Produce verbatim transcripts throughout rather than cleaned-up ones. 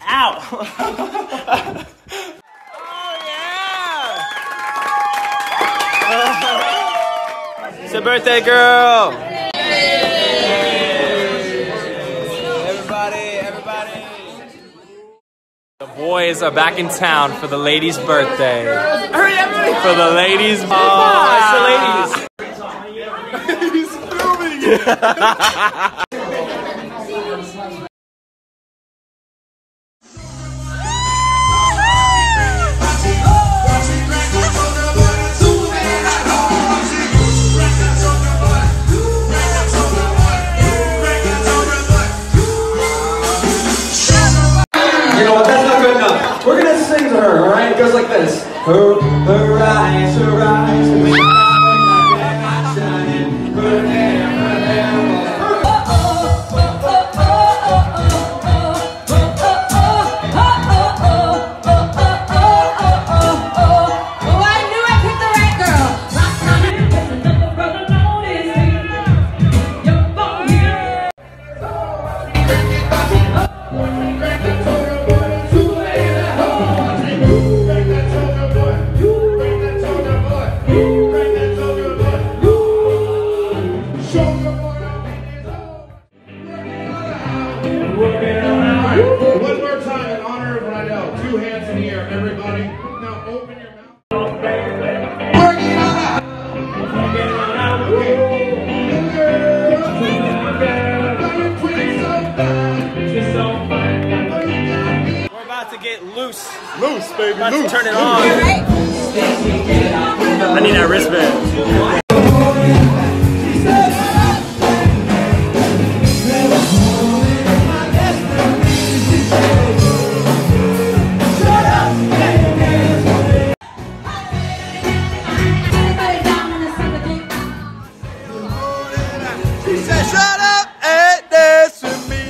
Ow! Oh, yeah! It's a birthday girl! Everybody, everybody! The boys are back in town for the lady's birthday. Hurry up! For the ladies' oh, it's the ladies. He's filming it. You know what? That's not good enough. We're gonna sing to her. All right? It goes like this. Her, her eyes, her eyes. One more time in honor of Rydel. Two hands in the air, everybody. Now open your mouth. Work it out. We're about to get loose. Loose, baby, About loose. to turn it on. I need that wristband. Shut up and dance with me.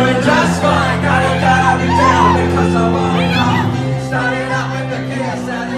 Just fine, gotta dive it down because I wanna know. Started out with the chaos.